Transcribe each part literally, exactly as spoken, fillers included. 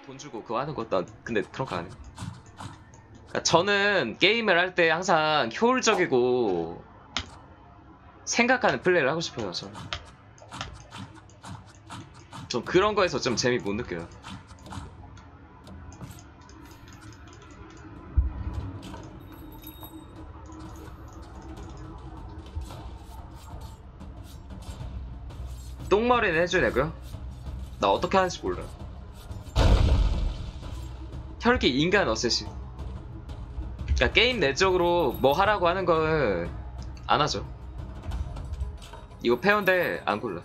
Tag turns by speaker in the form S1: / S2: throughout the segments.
S1: 돈 주고 그거 하는 것도 근데 그런 거 안 해. 그러니까 저는 게임을 할 때 항상 효율적이고 생각하는 플레이를 하고 싶어요. 저는 좀 그런 거에서 좀 재미 못 느껴요. 똥머리는 해주냐고요? 나 어떻게 하는지 몰라. 혈기 인간 어쌔신. 그러니까 게임 내적으로 뭐 하라고 하는 거는 안 하죠. 이거 페어인데 안 골라.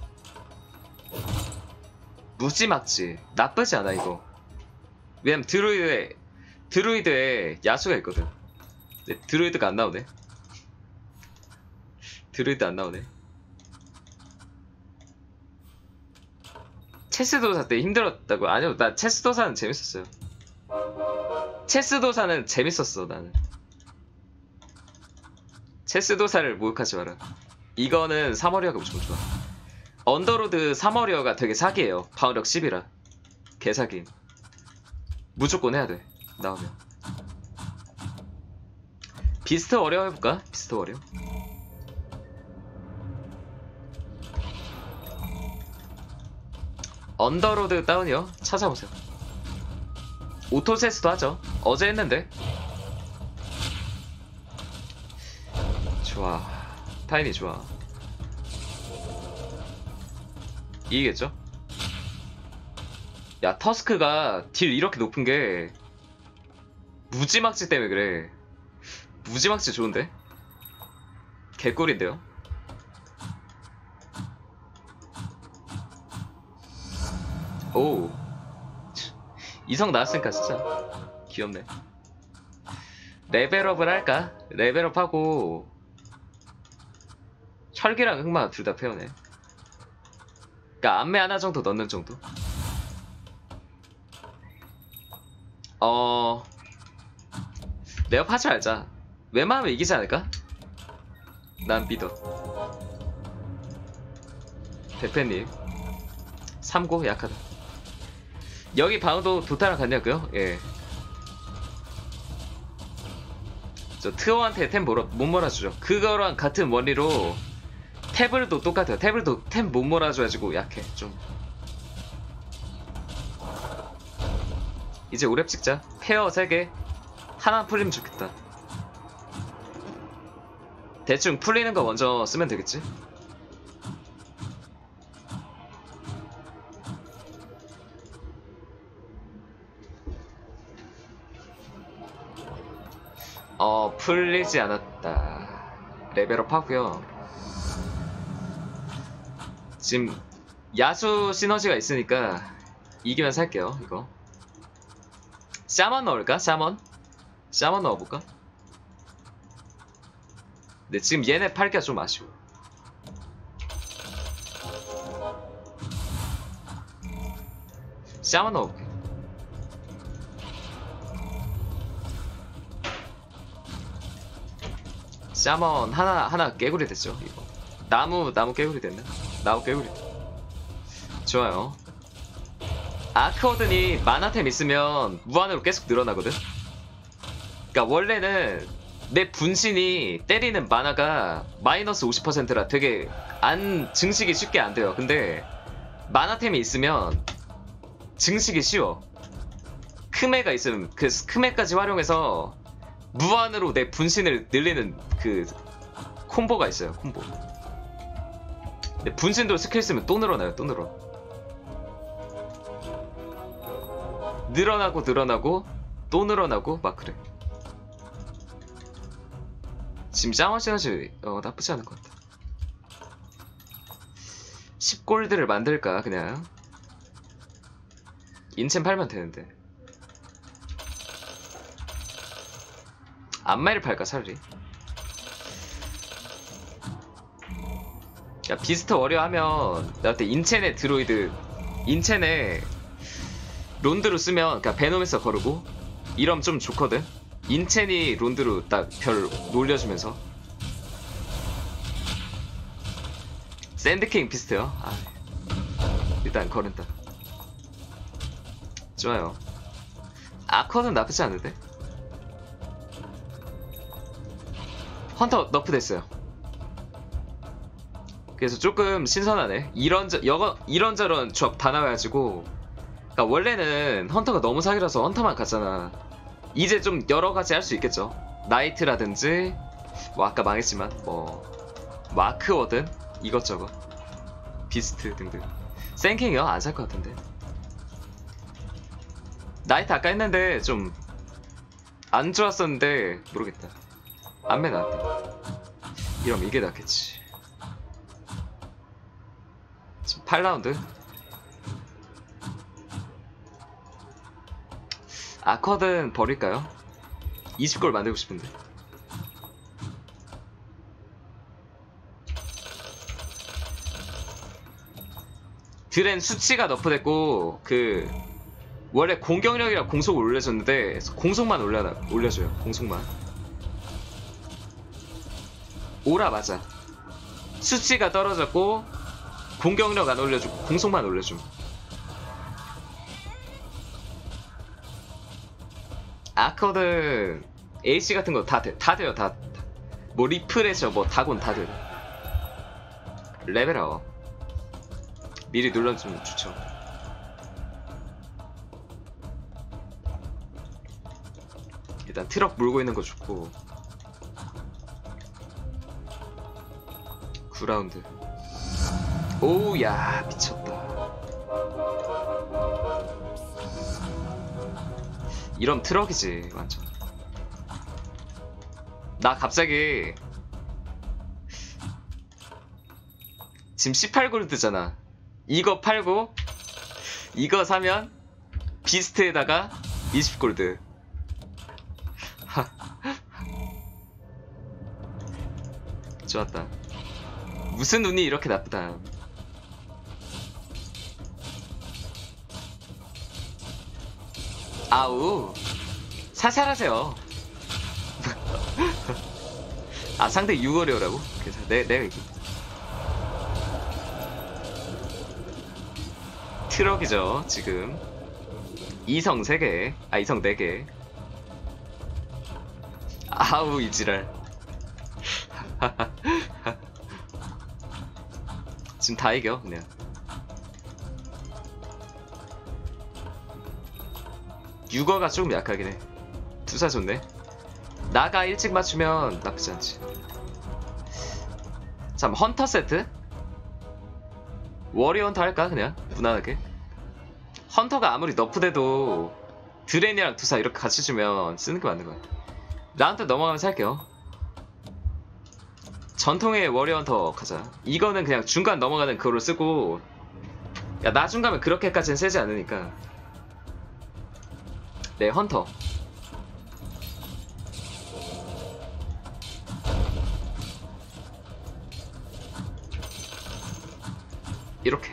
S1: 무지막지 나쁘지 않아 이거. 왜냐면 드루이드에 드루이드에 야수가 있거든. 근데 드루이드가 안 나오네. 드루이드 안 나오네. 체스 도사 때 힘들었다고? 아니요, 나 체스 도사는 재밌었어요. 체스 도사는 재밌었어. 나는 체스 도사를 모욕하지 마라. 이거는 삼워리어가 무조건 좋아. 언더로드 삼워리어가 되게 사기예요. 방어력 십이라 개사기. 무조건 해야 돼. 나오면 비스트 워리어 해볼까? 비스트 워리어. 언더로드 다운이요? 찾아보세요. 오토체스도 하죠. 어제 했는데. 좋아. 타인이 좋아. 이기겠죠? 야, 터스크가 딜 이렇게 높은 게 무지막지 때문에 그래. 무지막지 좋은데? 개꿀인데요? 오, 이성 나왔으니까 진짜 귀엽네. 레벨업을 할까? 레벨업하고 철기랑 흑마 둘 다 페어네. 그니까 안매 하나 정도 넣는 정도? 어... 레업 하지 말자. 웬만하면 이기지 않을까? 난 믿어. 대패님 삼고 약하다. 여기 방어도 도타랑 같냐고요? 예. 저 트어한테 템 몰아, 못 몰아주죠. 그거랑 같은 원리로 태블도 똑같아요. 태블도 템 못 몰아줘가지고 약해 좀. 이제 오랩 찍자. 페어 세 개 하나 풀리면 좋겠다. 대충 풀리는 거 먼저 쓰면 되겠지? 어, 풀리지 않았다. 레벨업 하고요. 지금 야수 시너지가 있으니까 이기면 살게요. 이거 샤먼 넣을까? 샤먼? 샤먼 넣어볼까? 근데 지금 얘네 팔기가 좀 아쉬워. 샤먼 넣어볼게. 샤먼 하나 하나 깨구리 됐죠. 이거 나무 나무 깨구리 됐네. 나무 깨구리. 좋아요. 아크워든이 마나템 있으면 무한으로 계속 늘어나거든. 그니까 원래는 내 분신이 때리는 마나가 마이너스 오십 퍼센트라 되게 안 증식이 쉽게 안 돼요. 근데 마나템이 있으면 증식이 쉬워. 크메가 있으면 그 크메까지 활용해서 무한으로 내 분신을 늘리는 그 콤보가 있어요. 콤보. 근데 분신도 스킬 쓰면 또 늘어나요. 또 늘어. 늘어나고 늘어나고 또 늘어나고 막 그래. 지금 짱원 시너지 어, 나쁘지 않을 것 같다. 십 골드를 만들까 그냥. 인챈 팔면 되는데. 안마이를 팔까 차라리. 야, 비스트 워리어 하면 나 그때 인첸의 드로이드 인첸의 론드로 쓰면 그니까 베놈에서 거르고 이러면 좀 좋거든. 인첸이 론드로 딱 별 놀려주면서. 샌드킹 비슷해요. 아, 일단 거른다. 좋아요. 아커는 나쁘지 않은데? 헌터 너프 됐어요. 그래서 조금 신선하네. 이런저 여거 이런저런 조합 다 나와가지고. 그러니까 원래는 헌터가 너무 사기라서 헌터만 갔잖아. 이제 좀 여러 가지 할 수 있겠죠. 나이트라든지 뭐 아까 망했지만 뭐 마크워든 이것저것 비스트 등등. 생킹이요? 안 살 것 같은데. 나이트 아까 했는데 좀 안 좋았었는데 모르겠다. 안매 나왔다. 이러면 이게 낫겠지. 지금 팔 라운드. 아커든 버릴까요? 이십 골 만들고 싶은데. 드렌 수치가 너프됐고 그 원래 공격력이랑 공속을 올려줬는데 공속만 올려, 올려줘요. 공속만. 오라 맞아. 수치가 떨어졌고 공격력 안 올려주고 공속만 올려줌. 아커든 에이씨 같은 거 다 돼. 다 돼요. 다. 뭐 리프레셔 뭐 다곤 다 돼. 레벨업 미리 눌러주면 좋죠. 일단 트럭 몰고 있는 거 좋고. 구 라운드. 오우 야 미쳤다. 이런 트럭이지 완전. 나 갑자기 지금 십팔 골드잖아. 이거 팔고 이거 사면 비스트에다가 이십 골드. 좋았다. 무슨 운이 이렇게 나쁘다. 아우 살살하세요. 아 상대 육 월이오라고? 그래서 내, 내가 이기. 트럭이죠 지금. 이성 세 개. 아 이성 네 개. 아우 이지랄. 지금 다 이겨 그냥. 육어가 조금 약하긴 해. 투사 좋네. 나가 일찍 맞추면 나쁘지 않지. 잠 헌터 세트? 워리어 헌터 할까 그냥 무난하게. 헌터가 아무리 너프돼도 드레인이랑 투사 이렇게 같이 주면 쓰는 게 맞는 것 같아. 라운드 넘어가면서 할게요. 전통의 워리어 헌터 가자. 이거는 그냥 중간 넘어가는 그거로 쓰고. 야 나중 가면 그렇게까지는 세지 않으니까. 네 헌터. 이렇게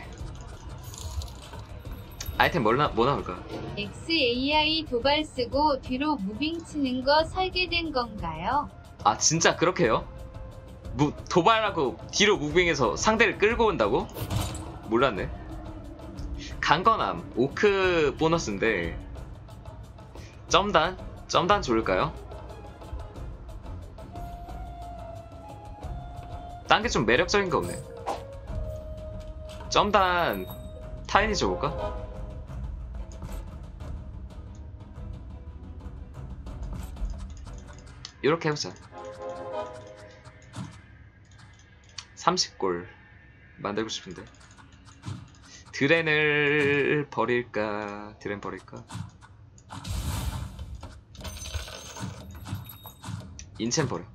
S1: 아이템 뭘 나, 뭐 나올까?
S2: 엑스에이아이 도발 쓰고 뒤로 무빙 치는 거 설계된 건가요?
S1: 아 진짜 그렇게 해요? 무, 도발하고 뒤로 무빙해서 상대를 끌고 온다고? 몰랐네. 강건함 오크 보너스인데 점단? 점단 좋을까요? 딴 게 좀 매력적인 거 없네. 점단 타인이 줘볼까? 이렇게 해보자. 삼십 골 만들고 싶은데. 드렌을 버릴까? 드렌 버릴까? 인첸 버려.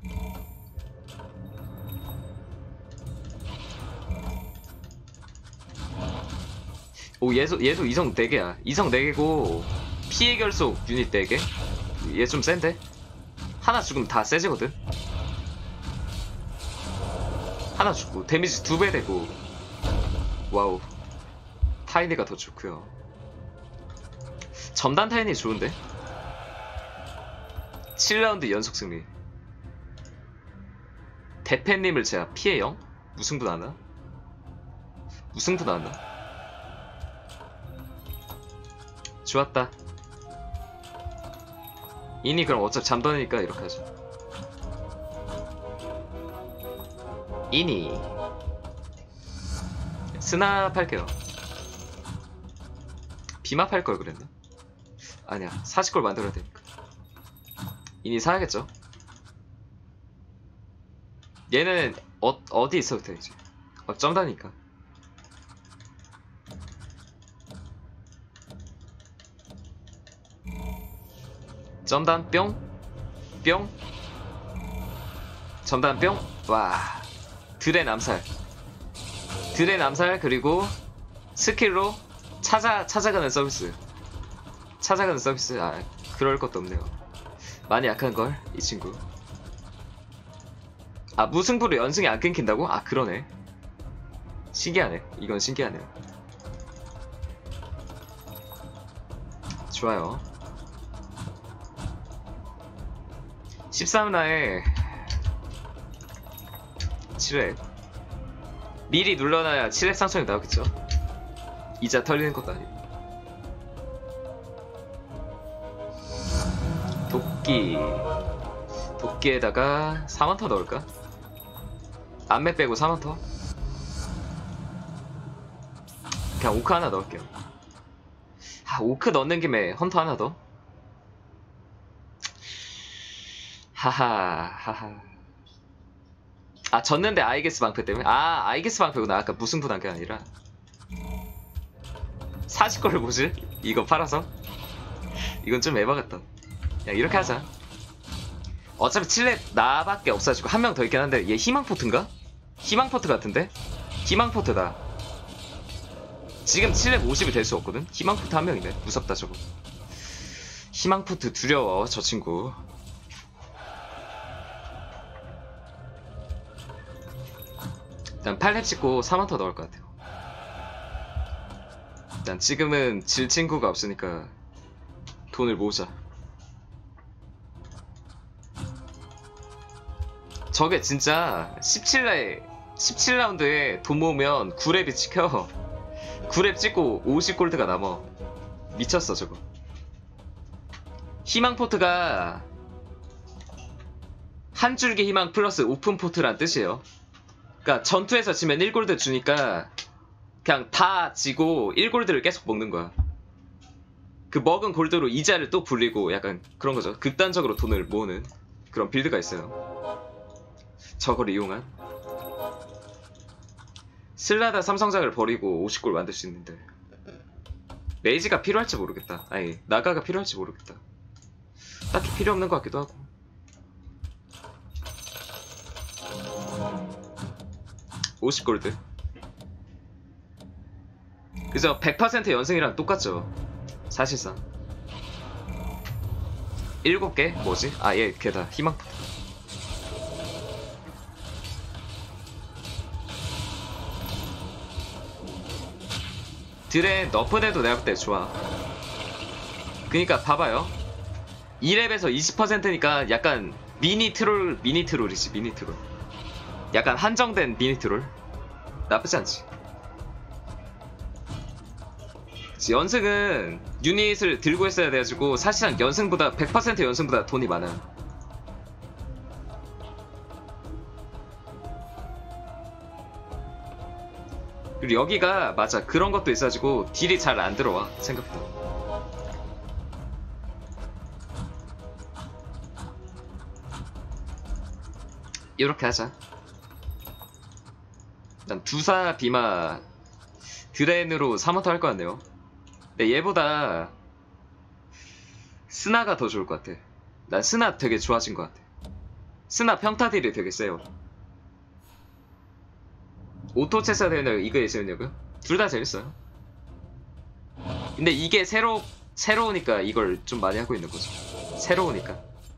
S1: 오 얘도, 얘도 이성 네 개야. 이성 네 개고 피해 결속 유닛 네 개. 얘 좀 센데? 하나 죽으면 다 세지거든? 하나 죽고 데미지 두 배 되고. 와우 타이니가 더 좋고요. 점단 타이니 좋은데? 칠 라운드 연속 승리. 대패님을 제가 피해 영? 무승부 나나? 무승부 나나? 좋았다. 인이 그럼 어차피 잠드니까 이렇게 하죠. 인이 스납 할게요. 비맙 할 걸 그랬나? 아니야, 사십 골 만들어야 되니까. 인이 사야겠죠? 얘는 어, 어디 있어도 돼 이제. 어, 점다니까. 점단 뿅 뿅 점단 뿅. 와, 드레 남살 드레 남살. 그리고 스킬로 찾아 찾아가는 서비스. 찾아가는 서비스. 아, 그럴 것도 없네요. 많이 약한걸 이 친구. 아, 무승부로 연승이 안 끊긴다고? 아, 그러네. 신기하네. 이건 신기하네요. 좋아요. 십삼 라에 칠 회 미리 눌러놔야 칠 회 상승이 나오겠죠. 이자 털리는 것도 아니고. 도끼 도끼에다가 사만터 넣을까? 안매 빼고 사만터? 그냥 오크 하나 넣을게요. 아, 오크 넣는 김에 헌터 하나 더? 하하 하하. 아, 졌는데 아이게스 방패 때문에? 아, 아이게스 방패구나. 아까 무승부 난 게 아니라. 사십 골을 보실? 이거 팔아서? 이건 좀 에바 같다. 야, 이렇게 하자. 어차피 칠렙 나밖에 없어가지고 한 명 더 있긴 한데, 얘 희망포트인가? 희망포트 같은데? 희망포트다. 지금 칠렙 오십이 될 수 없거든? 희망포트 한 명이네. 무섭다 저거. 희망포트 두려워 저 친구. 일단 팔 렙 찍고 삼 원터 넣을 것 같아요. 일단 지금은 질 친구가 없으니까 돈을 모으자. 저게 진짜 십칠 라에 십칠 라운드에 돈 모으면 구 렙이 찍혀. 구 렙 찍고 오십 골드가 남어. 미쳤어 저거. 희망포트가 한 줄기 희망 플러스 오픈포트란 뜻이에요. 그니까 전투에서 지면 일 골드 주니까 그냥 다 지고 일 골드를 계속 먹는 거야. 그 먹은 골드로 이자를 또 불리고 약간 그런 거죠. 극단적으로 돈을 모으는 그런 빌드가 있어요. 저걸 이용한. 슬라다 삼성작을 버리고 오십 골 만들 수 있는데 레이지가 필요할지 모르겠다. 아니, 나가가 필요할지 모르겠다. 딱히 필요 없는 것 같기도 하고. 오십 골드. 그죠? 백 퍼센트 연승이랑 똑같죠. 사실상 일곱 개? 뭐지? 아, 얘 걔다. 희망포트. 드레 너프돼도 내가 그때 좋아. 그니까 봐봐요. 이 렙에서 이십 퍼센트니까 약간 미니 트롤, 미니 트롤이지. 미니 트롤. 약간 한정된 미니 트롤. 나쁘지 않지. 연승은 유닛을 들고 있어야 돼가지고 사실상 연승보다 백 퍼센트 연승보다 돈이 많아요. 그리고 여기가 맞아, 그런 것도 있어가지고 딜이 잘 안 들어와 생각보다. 이렇게 하자. 난 두사 비마 드레인으로 삼 원터 할 것 같네요. 근데 얘보다 스나가 더 좋을 것 같아. 난 스나 되게 좋아진 것 같아. 스나 평타 딜이 되게 세요. 오토 체스가 되는 이거 재밌냐고요? 둘 다 재밌어요. 근데 이게 새로 새로우니까 이걸 좀 많이 하고 있는 거죠. 새로우니까.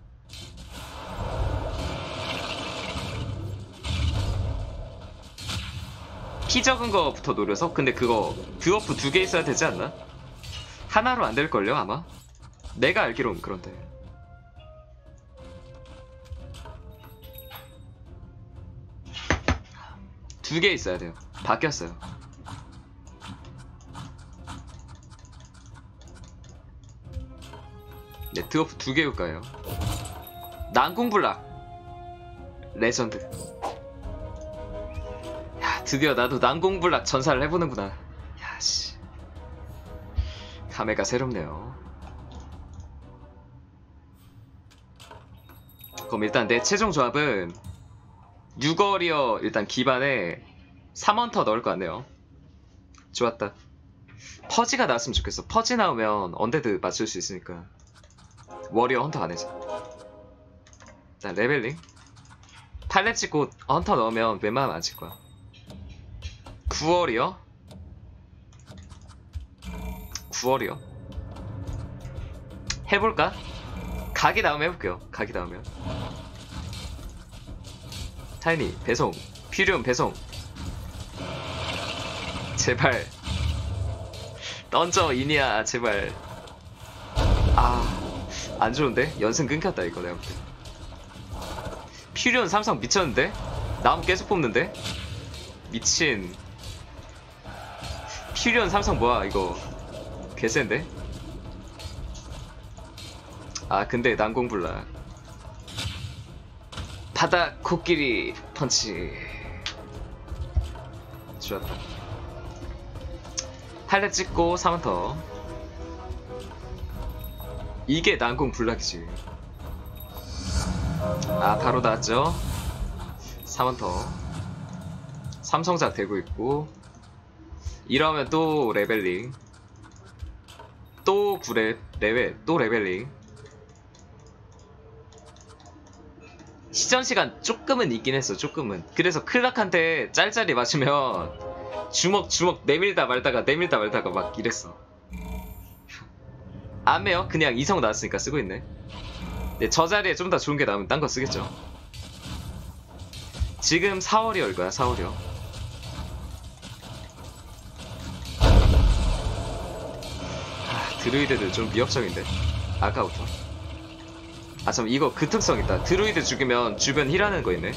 S1: 피 적은 거부터 노려서. 근데 그거 드워프 두 개 있어야 되지 않나? 하나로 안 될걸요 아마? 내가 알기로는 그런데. 두 개 있어야 돼요. 바뀌었어요. 네, 드워프 두 개 효과예요. 난공불락 레전드. 야, 드디어 나도 난공불락 전사를 해보는구나. 야씨, 감회가 새롭네요. 그럼 일단 내 최종 조합은 유거리어 일단 기반에 삼 헌터 넣을 것 같네요. 좋았다. 퍼지가 나왔으면 좋겠어. 퍼지 나오면 언데드 맞출 수 있으니까. 워리어 헌터 안 해서. 일단 레벨링 팔렙 찍고 헌터 넣으면 웬만하면 안 칠 거야. 구월이요? 구월이요? 해볼까? 각이 나오면 해볼게요. 각이 나오면. 타이니 배송. 퓨리온 배송. 제발 던져 이니야 제발. 아 안좋은데? 연승 끊겼다 이거 내가 볼때. 퓨리온 삼성 미쳤는데? 나무 계속 뽑는데? 미친. 퓨리온 삼성 뭐야 이거 개센데? 아 근데 난공불락 바다 코끼리 펀치. 좋았다. 팔렙 찍고 삼 헌터. 이게 난공불락이지. 아 바로 나왔죠. 삼 헌터 삼성작 되고 있고. 이러면 또 레벨링 또 구렙 레벨 또 레벨링. 시전시간 조금은 있긴 했어. 조금은. 그래서 클락한테 짤짤이 맞으면 주먹 주먹 내밀다 말다가 내밀다 말다가 막 이랬어. 안 매요. 그냥 이성 나왔으니까 쓰고 있네. 네, 저 자리에 좀 더 좋은 게 나오면 딴 거 쓰겠죠. 지금 사월이얼 거야. 사월이요. 아, 드루이드들 좀 위협적인데 아까부터. 아 참 이거 그 특성 있다. 드루이드 죽이면 주변 힐하는 거 있네.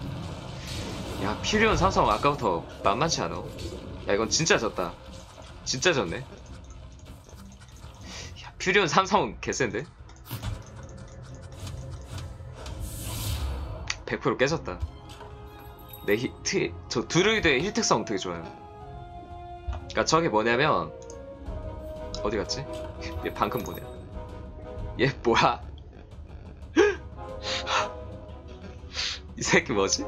S1: 야 퓨리온 삼성 아까부터 만만치 않아. 야 이건 진짜 졌다. 진짜 졌네. 야 퓨리온 삼성 개센데? 백 퍼센트 깨졌다. 내 히트, 저 드루이드의 힐 특성 되게 좋아요. 그니까 저게 뭐냐면 어디 갔지? 얘 방금 뭐냐? 얘 뭐야? 이 새끼 뭐지?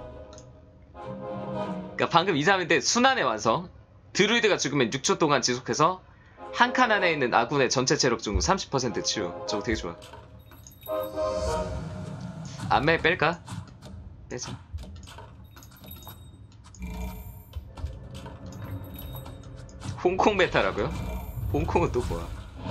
S1: 그니까 방금 이 사람인데 순환의 완성. 드루이드가 죽으면 육 초 동안 지속해서 한 칸 안에 있는 아군의 전체 체력 중 삼십 퍼센트 치유. 저거 되게 좋아. 안매 뺄까? 빼자. 홍콩 메타라고요? 홍콩은 또 뭐야?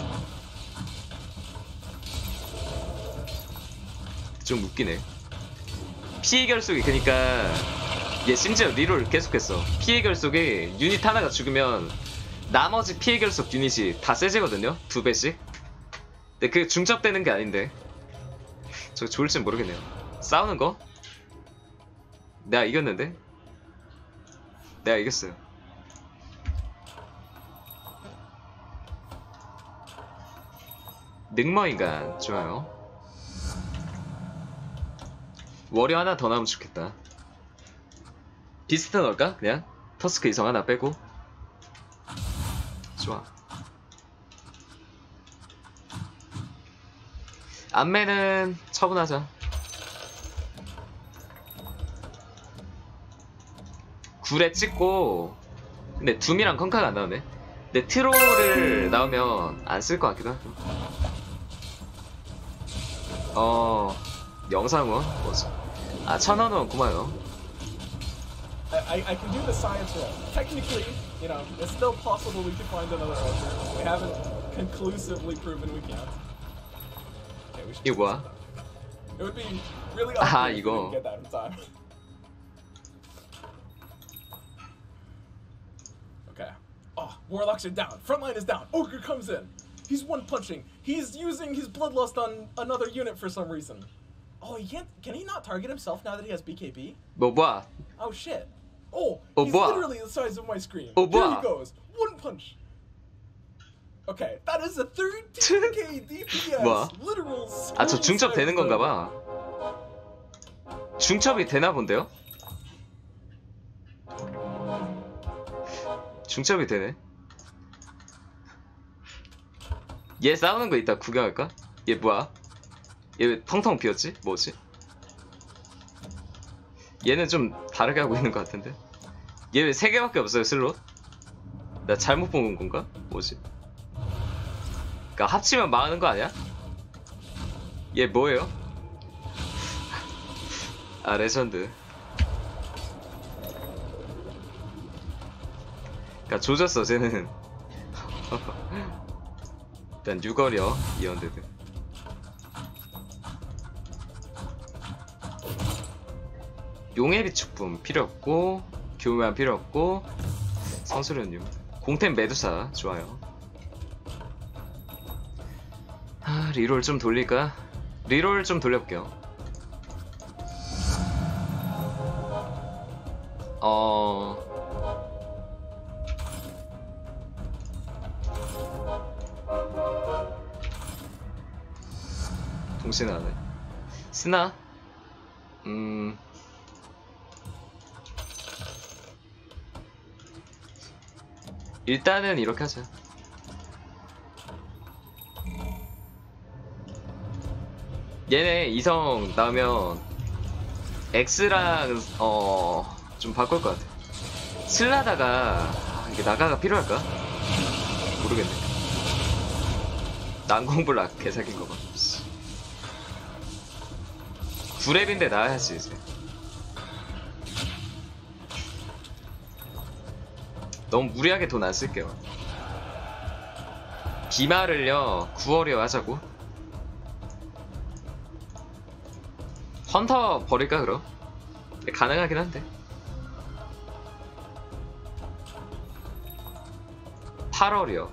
S1: 좀 웃기네. 피해 결속이 그니까 얘 심지어 리롤 계속했어. 피해 결속에 유닛 하나가 죽으면 나머지 피해 결속 유닛이 다 세지거든요? 두 배씩? 근데 그게 중첩되는 게 아닌데 저거 좋을진 모르겠네요. 싸우는 거? 내가 이겼는데? 내가 이겼어요. 능머인간 좋아요. 워리어 하나 더 나오면 좋겠다. 비스트 넣을까? 그냥? 터스크 이성 하나 빼고. 좋아. 안매는 처분하자. 굴에 찍고. 근데 둠이랑 컨카가 안 나오네. 근데 트롤을 나오면 안 쓸 것 같기도 하고. 어... 영상원? 뭐지? 아 천원원 고마워요.
S3: I, I can do the science roll. Technically, you know, it's still possible we could find another answer. We haven't conclusively proven we can't. Okay, we should
S1: 이거 뭐야?
S3: It would be really
S1: 아,
S3: awkward if we
S1: 이거.
S3: didn't get that in time. Okay. Oh, Warlocks are down. Frontline is down. Ogre comes in. He's one punching. He's using his bloodlust on another unit for some reason. Oh, he can't. Can he not target himself now that he has B K B?
S1: 뭐 뭐야?
S3: Oh shit. Oh,
S1: Oh,
S3: he's
S1: 뭐야?
S3: literally the size of my screen.
S1: Oh,
S3: Here
S1: 뭐야?
S3: he goes. One punch. Okay, that is a thirteen K D P S.
S1: 뭐야?
S3: Literal.
S1: 아, 저
S3: screen
S1: 중첩 되는
S3: size
S1: 건가 봐. 중첩이 되나 본데요? 중첩이 되네. 얘 싸우는 거 이따 구경할까? 얘 뭐야? 얘 왜 텅텅 비었지? 뭐지? 얘는 좀 다르게 하고 있는 것 같은데? 얘 왜 세 개밖에 없어요, 슬롯? 나 잘못 본 건가? 뭐지? 그니까 합치면 망하는 거 아니야? 얘 뭐예요? 아, 레전드. 그니까 조졌어, 쟤는. 일단 유거려, 이언데드. 용의 비축품 필요 없고, 교묘한 필요 없고, 성수련유. 공템 메두사, 좋아요. 아, 리롤 좀 돌릴까? 리롤 좀 돌려볼게요. 어... 동시에 나네. 스나? 음... 일단은 이렇게 하자. 얘네 이성 나오면 X랑 어... 좀 바꿀 것 같아. 슬라다가 아, 이게 나가가 필요할까? 모르겠네. 난공불락 개사긴 거 봐. 구 렙인데 나와야지 이제. 너무 무리하게 돈 안 쓸게요. 비마를요 구월이어 하자고. 헌터 버릴까 그럼? 가능하긴 한데. 팔월이요.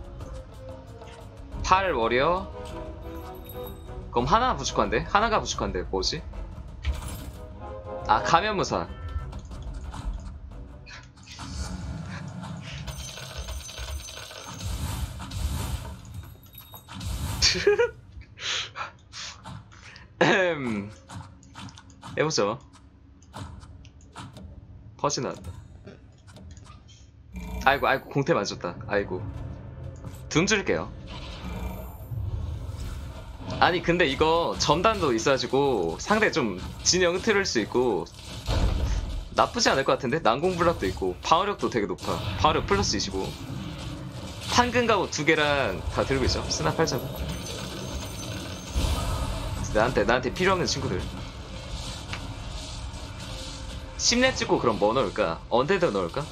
S1: 팔월이요. 그럼 하나 부족한데? 하나가 부족한데 뭐지? 아, 가면무사. 해보죠. 퍼지 나왔다. 아이고 아이고 공태 맞았다. 아이고 둠 줄게요. 아니 근데 이거 점단도 있어가지고 상대 좀 진영 흐트릴 수 있고 나쁘지 않을 것 같은데? 난공불락도 있고 방어력도 되게 높아. 방어력 플러스 이십오. 판근가고 두 개랑 다 들고 있죠. 스나 팔자고. 나한테 나한테 필요 없는 친구들. 십 렙 찍고 그럼 뭐 넣을까? 언데드 넣을까?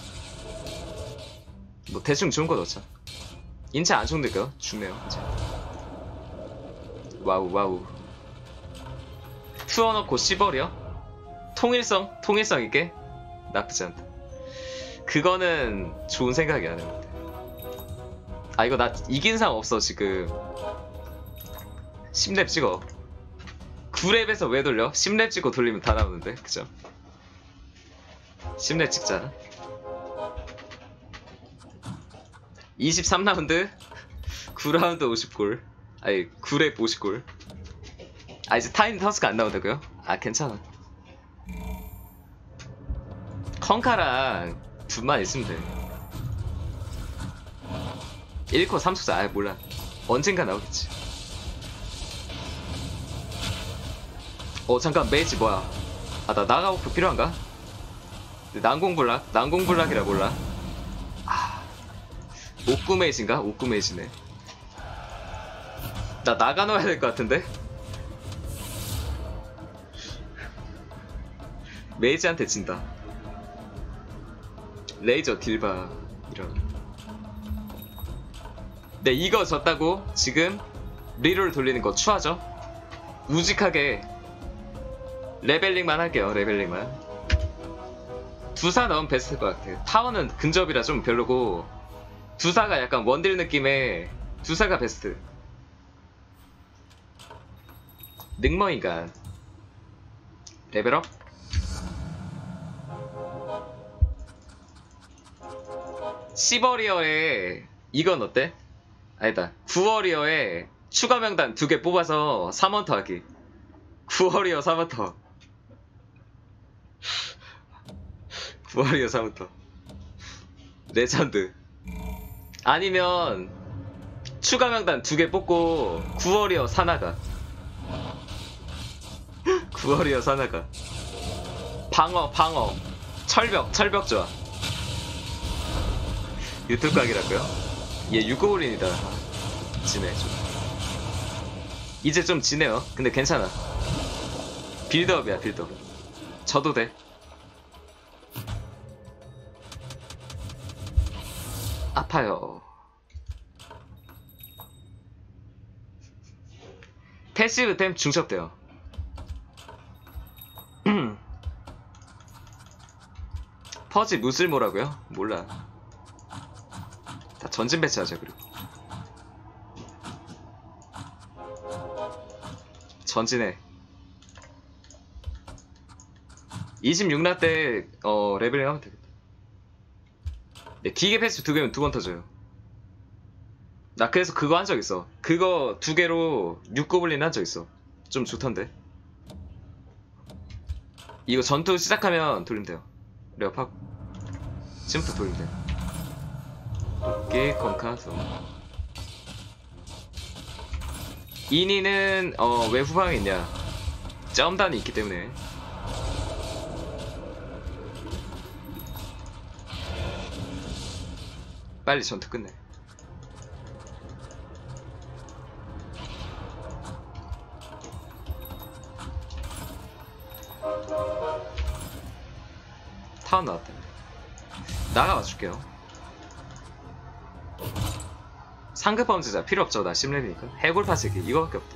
S1: 뭐 대충 좋은 거 넣자. 인체 안 죽는데요? 죽네요 이제. 와우 와우. 투어 넣고 씹어려? 통일성? 통일성 있게? 나쁘지 않다. 그거는 좋은 생각이야 내가. 아 이거 나 이긴 상 없어 지금. 십 렙 찍어. 구 렙에서 왜 돌려? 십 렙 찍고 돌리면 다 나오는데 그죠? 십 렙 찍자. 이십삼 라운드 구 라운드 오십 골. 아니 구 렙 오십 골. 아 이제 타임 터스가 안 나온다고요? 아 괜찮아. 컹카랑 둘만 있으면 돼. 일 코 삼 속사. 아 몰라. 언젠가 나오겠지. 어 잠깐 메이지 뭐야. 아 나 나가오프 필요한가? 난공불락? 난공불락이라 몰라. 아 옥구 메이지인가? 옥구 메이지네. 나 나가 넣어야 될 것 같은데? 메이지한테 진다. 레이저 딜바 이런. 네 이거 졌다고 지금 리롤 돌리는 거 추하죠? 우직하게 레벨링만 할게요. 레벨링만. 두사 넣으면 베스트일 것 같아. 타워는 근접이라 좀 별로고 두사가 약간 원딜 느낌의 두사가 베스트. 늑머인간 레벨업. 시버리어에 이건 어때? 아니다. 구워리어에 추가 명단 두 개 뽑아서 삼 원터 하기. 구워리어 삼 원터. 구워리어 삼 원터. 레전드. 아니면 추가 명단 두 개 뽑고 구워리어 사나가. 구워리어 사나가. 방어 방어. 철벽 철벽 좋아. 유튜브 각이라고요? 얘 육고블린이다. 지네 좀. 이제 좀 지네요. 근데 괜찮아. 빌드업이야 빌드업. 져도 돼. 아파요. 패시브 템 중첩돼요. 퍼지 무슬모라고요? 몰라. 다 전진 배치하자. 그리고 전진해. 이십육 라 때 어, 레벨링 하면 되겠다. 네, 기계 패스 두 개면 두 번 터져요. 나 그래서 그거 한 적 있어. 그거 두 개로 육 고블린 한 적 있어. 좀 좋던데. 이거 전투 시작하면 돌리면 돼요. 레어팍 지금부터 돌리면 돼요. 도끼 건카소. 이니는 어, 왜 후방에 있냐. 점단이 있기 때문에. 빨리 전투 끝내. 타운 나왔다. 나가 봐줄게요. 상급 범죄자 필요 없죠. 나 십 렙이니까. 해골 파쇄기 이거밖에 없다.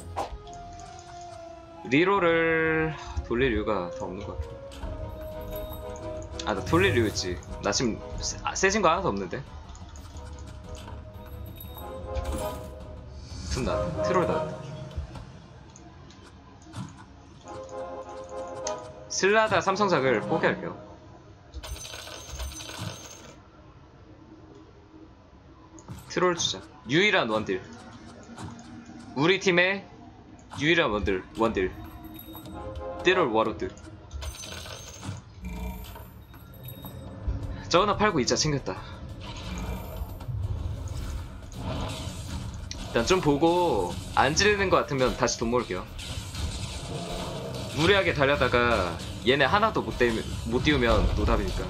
S1: 리로를 돌릴 이유가 더 없는 것 같아. 아, 나 돌릴 이유 있지. 나 지금 세, 아, 세진 거 하나도 없는데. 둔 나왔다. 트롤 나왔다. 슬라다 삼성작을 포기할게요. 트롤 주자. 유일한 원딜. 우리 팀의 유일한 원딜. 원딜. 트롤 워로드. 저 하나 팔고 이 자 챙겼다. 일단 좀 보고 안 지르는 것 같으면 다시 돈 모을게요. 무리하게 달려다가 얘네 하나도 못, 떼, 못 띄우면 노답이니까.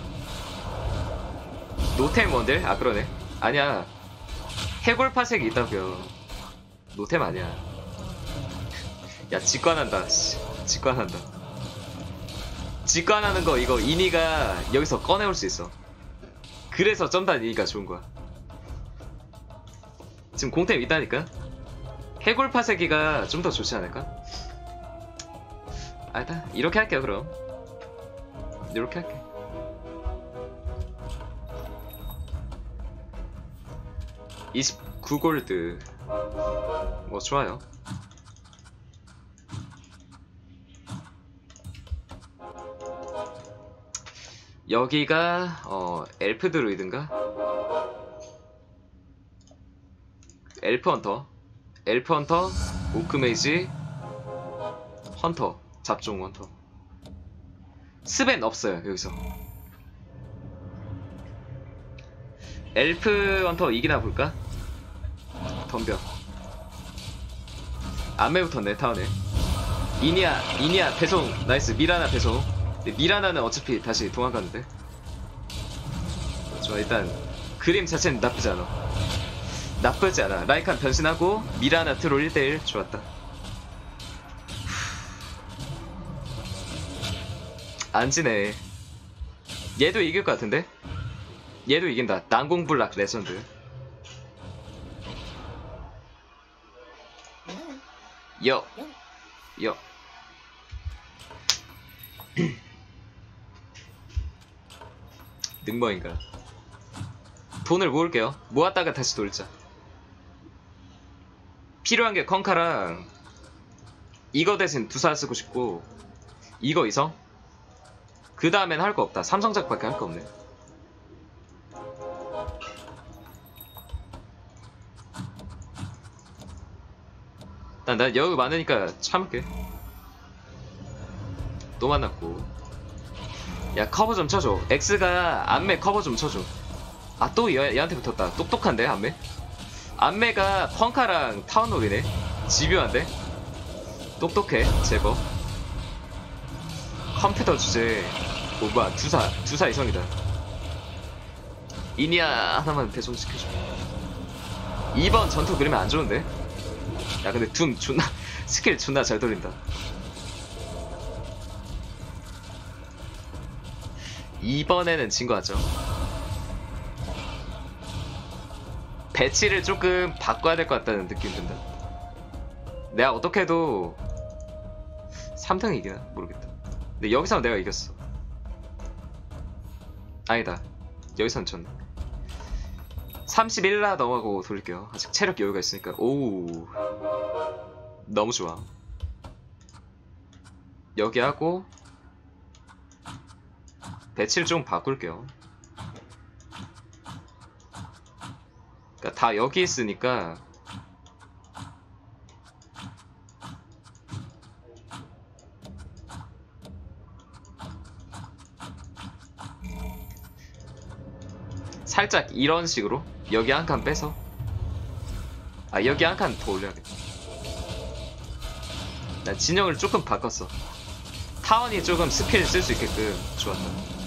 S1: 노템 원딜? 아 그러네. 아니야. 해골 파색이 있다고요. 노템 아니야. 야 직관한다. 씨. 직관한다. 직관하는 거 이거 이니가 여기서 꺼내올 수 있어. 그래서 점단 이니가 좋은 거야. 지금 공템 있다니까? 해골 파쇄기가 좀 더 좋지 않을까? 아, 일단 이렇게 할게요. 그럼 이렇게 할게. 이십구 골드 뭐 좋아요. 여기가 어 엘프 드루이드인가? 엘프 헌터, 엘프 헌터, 오크메이지, 헌터, 잡종 헌터. 스벤 없어요 여기서. 엘프 헌터 이기나 볼까? 덤벼. 안매 붙었네 타운에. 이니아, 이니아 배송 나이스. 미라나 배송. 근데 미라나는 어차피 다시 도망가는데. 좋아. 일단 그림 자체는 나쁘지 않아. 나쁘지 않아. 라이칸 변신하고 미라나 트롤 일 대 일 좋았다. 안 지네. 얘도 이길 것 같은데? 얘도 이긴다. 난공불락 레전드. 여. 여. 능모인가? 돈을 모을게요. 모았다가 다시 돌자. 필요한 게 컨카랑 이거 대신 두사 쓰고 싶고 이거 이성? 그 다음엔 할 거 없다. 삼성작밖에 할 거 없네. 난, 난 여유 많으니까 참을게. 또 만났고. 야 커버 좀 쳐줘. X가 안매 커버 좀 쳐줘. 아 또 얘한테 붙었다. 똑똑한데 안매? 안매가 펑카랑 타운홀이네. 집요한데? 똑똑해 제법. 컴퓨터 주제. 오 뭐야 두사 두사 이성이다. 이니아 하나만 배송시켜줘. 이번 전투 그리면 안 좋은데? 야 근데 둠 존나 스킬 존나 잘 돌린다. 이번에는 진 거 같죠? 배치를 조금 바꿔야 될 것 같다는 느낌이 든다. 내가 어떻게 해도 삼 등 이기나? 모르겠다. 근데 여기서는 내가 이겼어. 아니다. 여기서는 졌네. 삼십일 라 넘어가고 돌릴게요. 아직 체력 여유가 있으니까. 오우 너무 좋아. 여기 하고 배치를 좀 바꿀게요. 그러니까 다 여기 있으니까 살짝 이런 식으로 여기 한 칸 빼서 아 여기 한 칸 더 올려야겠다. 난 진영을 조금 바꿨어. 타원이 조금 스킬 쓸 수 있게끔. 좋았다.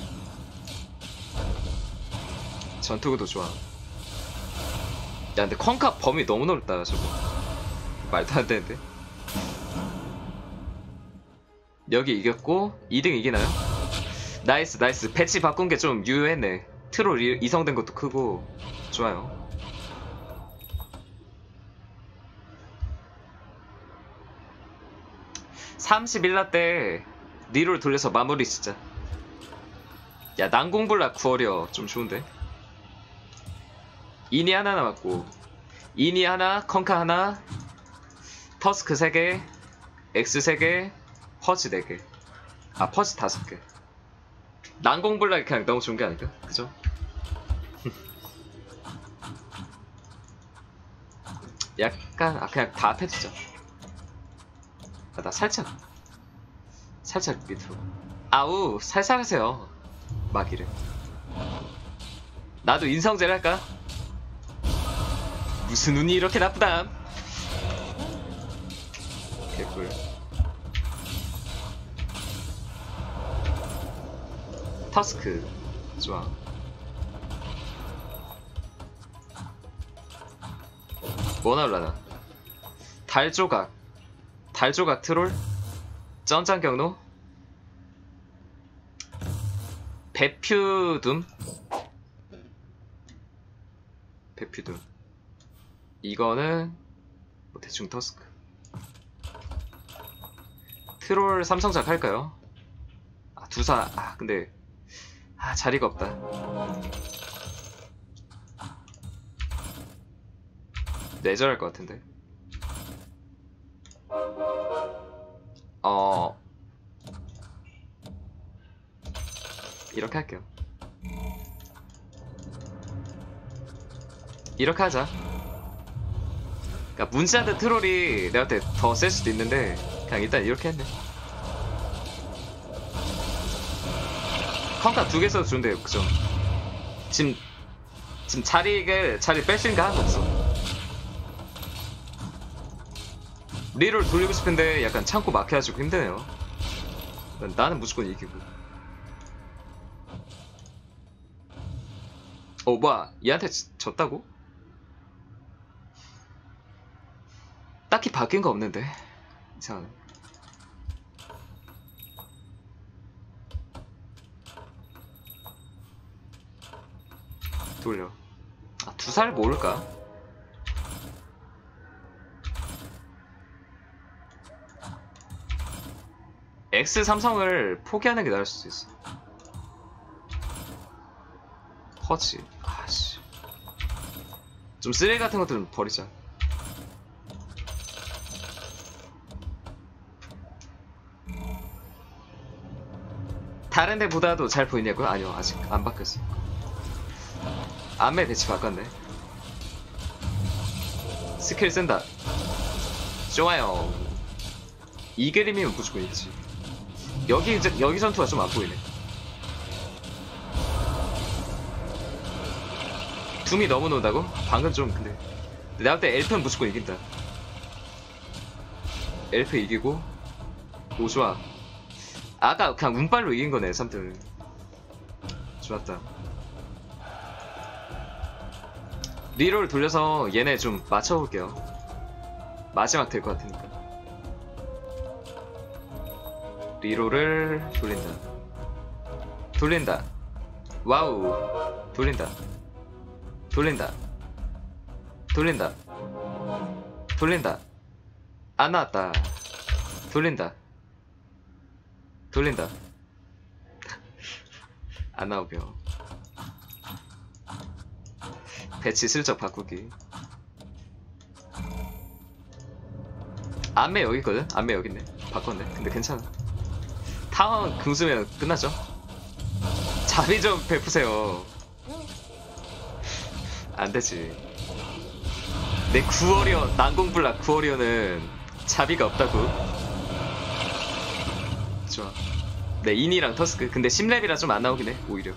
S1: 전투구도 좋아. 야 근데 컨카 범위 너무 넓다 저거. 말도 안 되는데. 여기 이겼고 이 등 이기나요? 나이스 나이스. 배치 바꾼 게 좀 유효했네. 트롤 이, 이성된 것도 크고 좋아요. 삼십일 라 때 리롤 돌려서 마무리 진짜. 야 난공불락 구월이여 좀 좋은데. 이니 하나 남았고 이니 하나 컨카 하나 터스크 세 개 X 세 개 퍼지 네 개. 아 퍼지 다섯 개. 난공불락이 그냥 너무 좋은 게 아닐까? 그죠? 약간 아 그냥 다 합해주자. 아, 나 살짝 살짝 밑으로. 아우 살살 하세요 마기를. 나도 인성질 할까? 무슨 운이 이렇게 나쁘담. 개꿀. 터스크 좋아. 뭐 나올라나? 달조각 달조각 트롤 쩐짱 경로 배퓨둠 배퓨둠. 이거는 뭐 대충 터스크. 트롤 삼성작 할까요? 아 두사. 아 근데 아 자리가 없다. 내절할 것 같은데. 어 이렇게 할게요. 이렇게 하자. 그러니까 문시한테 트롤이 내가 볼 때 더 셀 수도 있는데 그냥 일단 이렇게 했네. 컴카 두 개 써도 좋은데 그죠? 지금 지금 자리를 자리 뺄 수 있는 게 하나도 없어. 리롤 돌리고 싶은데 약간 참고 막혀가지고 힘드네요. 나는 무조건 이기고. 어 뭐야 얘한테 지, 졌다고? 딱히 바뀐 거 없는데 이상하네. 돌려. 아 두 살 모를까? X 삼성을 포기하는 게 나을 수도 있어. 퍼치. 아씨. 좀 쓰레기 같은 것들은 버리자. 다른 데보다도 잘 보이냐고요? 아니요 아직 안 바뀌었어. 안매 배치 바꿨네. 스킬 쓴다. 좋아요. 이 그림이면 무조건 있지. 여기 이제 여기 전투가 좀 안 보이네. 둠이 너무 논다고? 방금 좀 근데 내가 볼 때 엘프는 무조건 이긴다. 엘프 이기고. 오 좋아. 아까 그냥 운빨로 이긴 거네 삼 등. 좋았다. 리롤 돌려서 얘네 좀 맞춰볼게요. 마지막 될 것 같으니까. 리롤을 돌린다. 돌린다. 와우. 돌린다. 돌린다. 돌린다. 돌린다. 안 나왔다. 돌린다. 돌린다. 안 나오겨. 배치 슬쩍 바꾸기. 안매 여기 있거든? 안매 여기 있네. 바꿨네. 근데 괜찮아. 타원 금수면 끝나죠? 자비 좀 베푸세요. 안되지. 내 구워리어, 난공불락 구워리어는 자비가 없다고. 좋아. 네, 인이랑 터스크. 근데 십 렙이라 좀 안 나오긴 해, 오히려.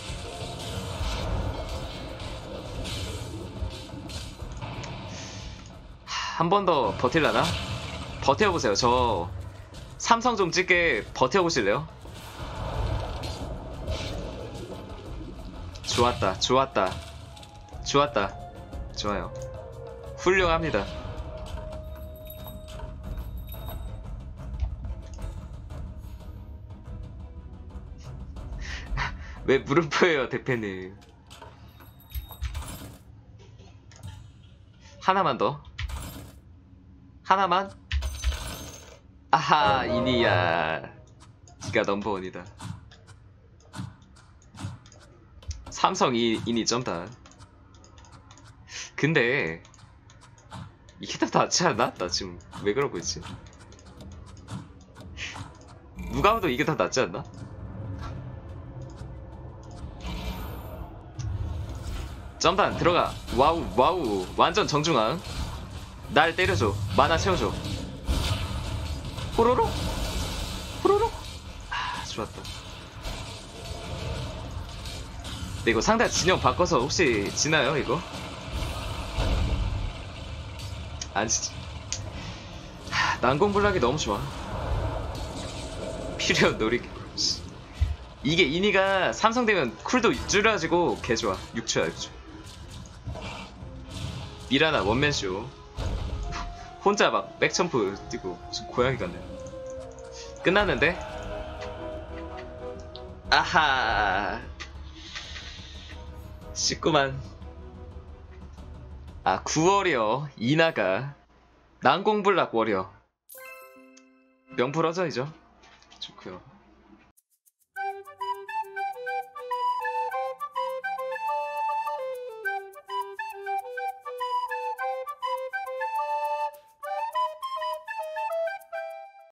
S1: 한 번 더 버틸라나? 버텨보세요. 저 삼성 좀 찍게 버텨보실래요? 좋았다, 좋았다, 좋았다. 좋아요. 훌륭합니다. 왜 물음표예요, 대표님? 하나만 더. 하나만? 아하, 이니야. 니가 넘버원이다. 삼성 이, 이니 점다. 근데 이게 더 낫지 않나? 나 지금 왜 그러고 있지? 누가 봐도 이게 더 낫지 않나? 점단 들어가. 와우 와우. 완전 정중앙. 날 때려줘. 만화 채워줘. 호로로? 호로로? 아 좋았다. 근데 이거 상대 진영 바꿔서 혹시 지나요 이거? 안 지지. 하, 난공불락이 너무 좋아. 필요 노리기. 이게 이니가 삼성 되면 쿨도 줄여가지고 개 좋아. 육 초야 육 초. 미라나 원맨쇼. 혼자 막 백점프 뛰고 무슨 고양이 같네. 끝났는데? 아하. 쉽구만. 아, 구월이요. 이나가 난공불락 워리어. 명불허전이죠. 좋고요.